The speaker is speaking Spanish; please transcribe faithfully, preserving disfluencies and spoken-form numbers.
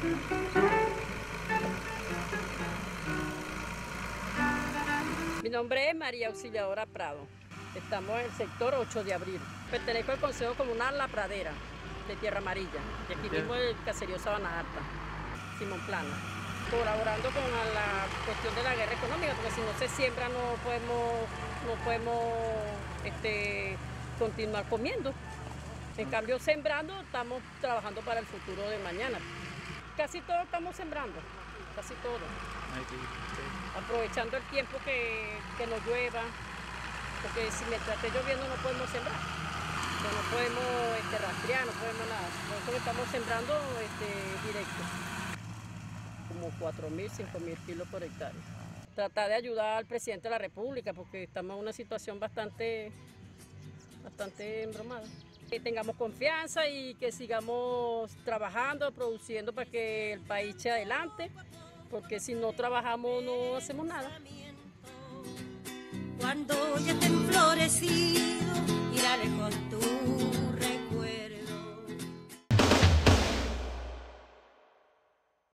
Mi nombre es María Auxiliadora Prado. Estamos en el sector ocho de abril. Pertenezco al Consejo Comunal La Pradera, de Tierra Amarilla, y aquí mismo el caserío Sabana Alta, Simón Plana. Colaborando con la cuestión de la guerra económica, porque si no se siembra no podemos, no podemos este, continuar comiendo. En cambio, sembrando, estamos trabajando para el futuro de mañana. Casi todo estamos sembrando, casi todo. Aprovechando el tiempo que, que nos llueva, porque si mientras esté lloviendo no podemos sembrar. No, no podemos este, rastrear, no podemos nada. Por eso estamos sembrando este, directo. Como cuatro mil, cinco mil kilos por hectárea. Tratar de ayudar al presidente de la República, porque estamos en una situación bastante, bastante embromada. Que tengamos confianza y que sigamos trabajando, produciendo para que el país eche adelante, porque si no trabajamos no hacemos nada. Cuando ya estén florecidas